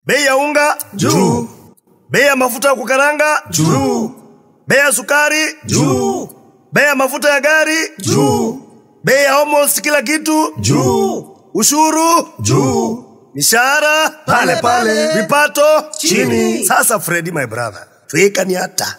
Bei ya unga juu. Bei ya mafuta ya kukaranga juu. Bei ya sukari juu. Bei ya mafuta ya gari juu. Bei ya almost kila kitu juu. Ushuru juu. Mishahara pale pale. Vipato chini. Sasa Freddy my brother, tuika ni hata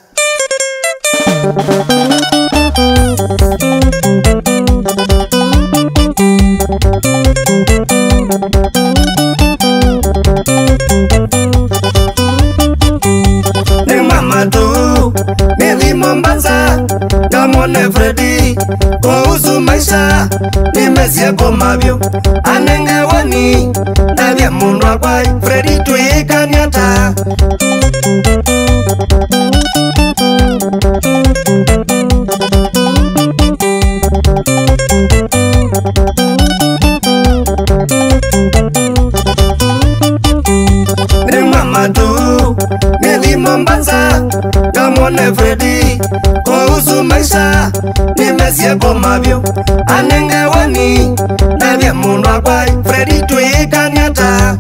ni mama tu nili Mombasa kamone Freddy kuhusu maisha nimesia komavyo anengewani navya mundu wakwai Freddy tuika ni hata ni mama tu nili Mombasa kamone Freddy kuhusu maisha nimesia komavyo anengewani navya mundu wakwai Freddy tuika ni hata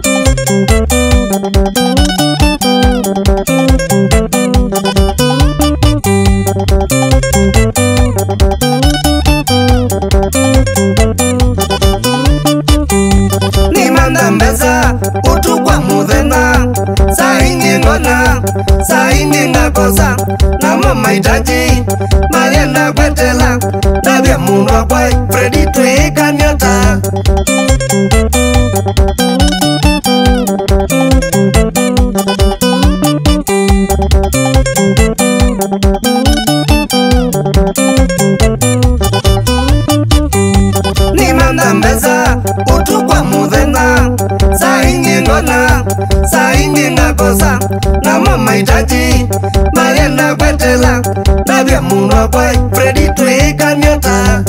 ni manda mbeza utukwa muthena saingi ngona saingi ngakosa namo maitaji marienda kwetela navya mundu wakwai Freddy tuika ni hata ni manda mbeza utukwa muthena saingi ngona saingi ngakosa namo maitaji marienda kwetela navya mundu wakwai Freddy tuika ni hata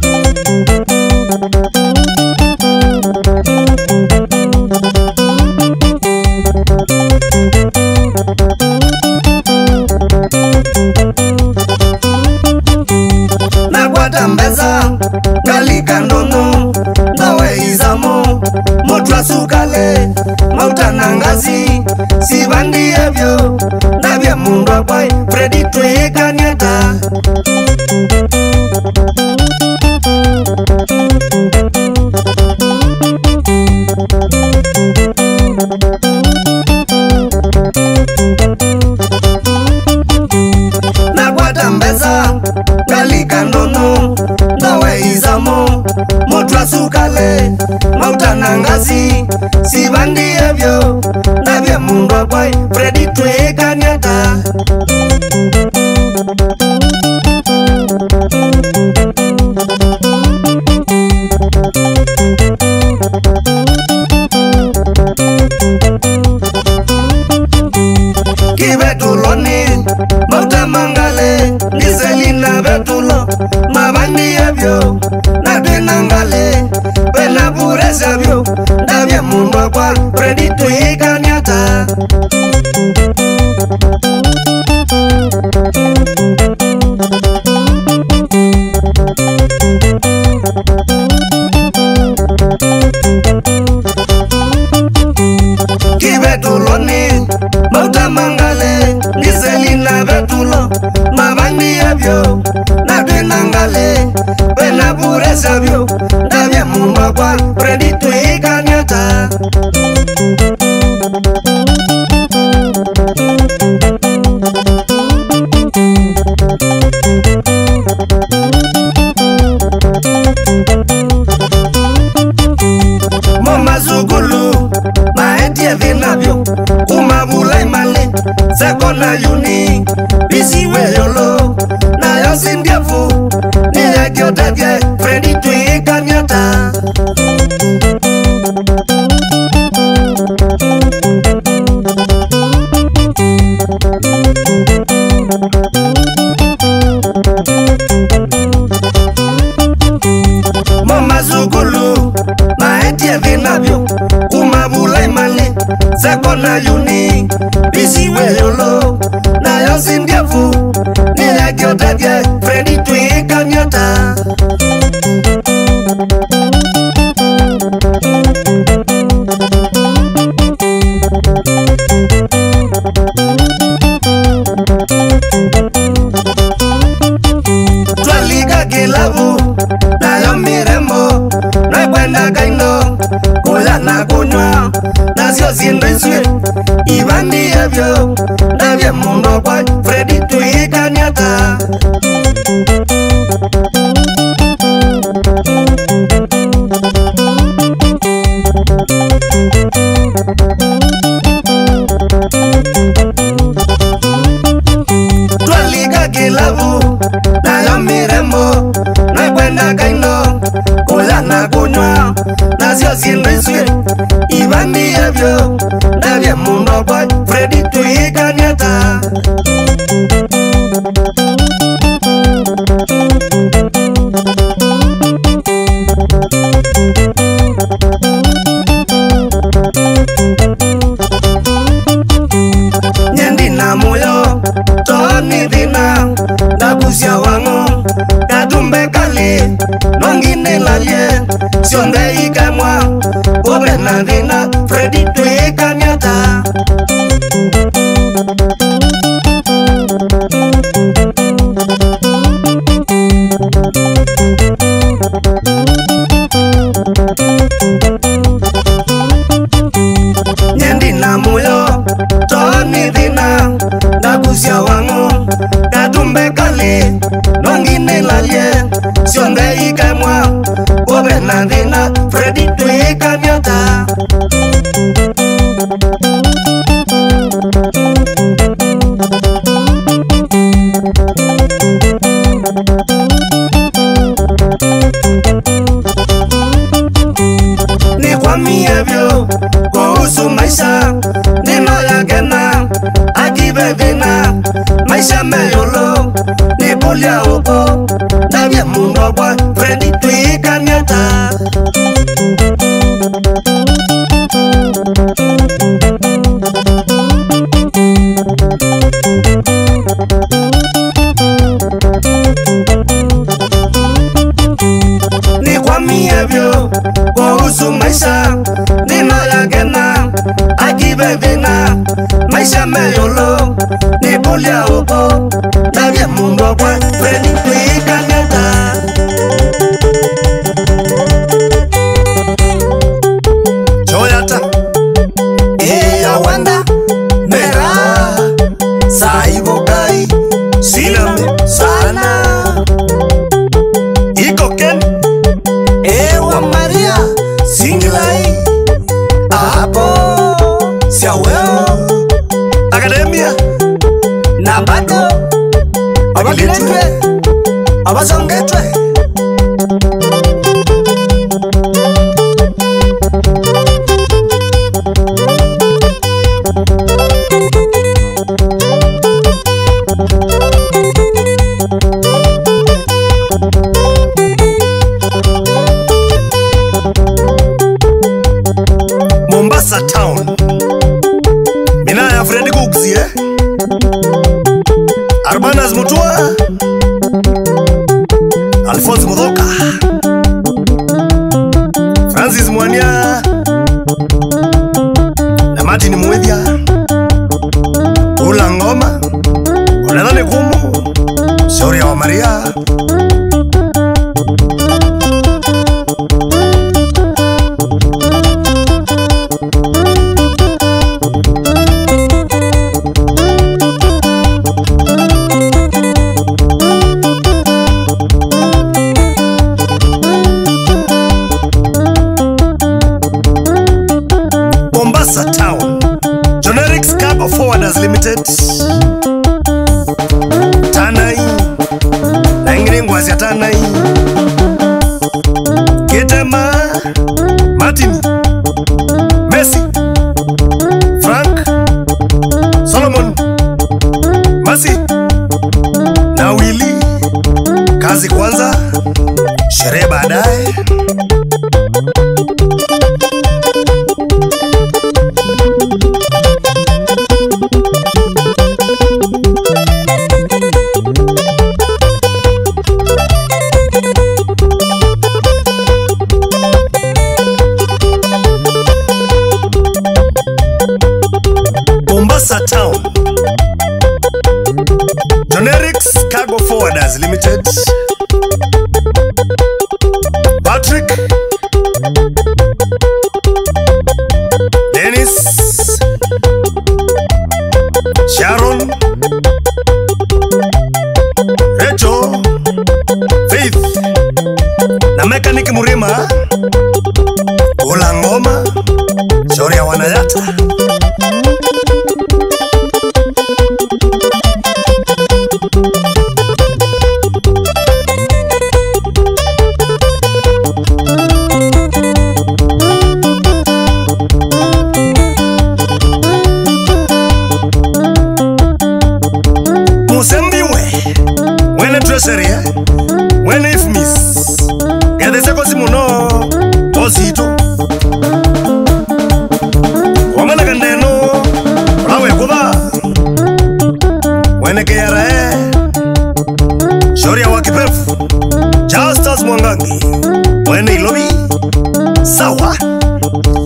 nakwata mbeza galika ndono nawe izamo motwa sukale mautana ngazi sivandi evyo navya mundu wakwai Freddy tuika ni hata nakwata mbeza galika ndono nawe izamo motwa sukale mautana ngazi sivandi evyo navya mundu wakwai Freddy tuika ni hata kivetuloni mauta mangale niselina vetulo mavandi evyo nadwenangale venavuresavyo ndavya mundu wakwa Freddy tuika ni hata kivetuloni mauta mangale niselina vetulo mavandi evyo nadwenangale venavuresavyo ndavya mundu wakwa Freddy tuika ni hata momazugulu maetie vinavyo kumavula imale sekona yuni visiweyolo nayo sindiefu niyekiotevye Freddy tuika ni hata momazugulu maetie vinavyo kumavula imale sekona yuni visiweyolo nayo sindiefu niyekiotevye Freddy tuika ni hata nasio zindiswe ibandi yavyo navya mundo kwa Fredi tuikaniata twalika kilabu nayo mirembo nakwenda kaino kula na kunywa nasio zindiswe ibandi yavyo navya mundo kwa Fredi tuikaniata nyendi na moyo toni dina ndakusya wango katumbe kali nongine lalie sionde ikamwa obe na dina Fredi tuikaniata nyendi na moyo toni dina ndakusya wango katumbe kali nongine lalie sionde ikamwa obe na dina Fredi tuikaniata nikwamievyo kuhusu maisha nino yagena akibebina maisha meyolo nikulia uko navya mundo kwa Fredi tuikaniata nikwamievyo kuhusu maisha nino yagena akibebina maisha meyolo nikulia uko navya mundo kwa Fredi tuikaniata Joyata iya wanda mera saibokai Siname sana Iko Ken ewa Maria Singlai apo siaweo Academia na bado abakiletwe abasongetwe Mombasa Town Minaya Fredi Gugzi Arbanas Mutua Alphonse Mudoka Francis Mwania na Martin Mwethia Ula Ngoma Unadhani Kumu Shauri ya wa Maria Mombasa Town Generics Cargo Forwarders Limited Tanai na ingine ngwazi ya Tanai Ketema Martin Messi Frank Solomon Masi na Willy kazi kwanza sherehe baadaye Mombasa Town Generics Cargo Forwarders Limited Patrick Eunice, Sharon, Rachel, Faith na Mechanic Murima, Ula Ngoma, Shauri ya Wanayata. Wene treasury, wene ifmis, gede seko simuno, osito. Wamana kandeno, rawe kuda. Wene keyara Shauri ya Wakipefu, Justus Mwangangi, wene ilobi, sawa.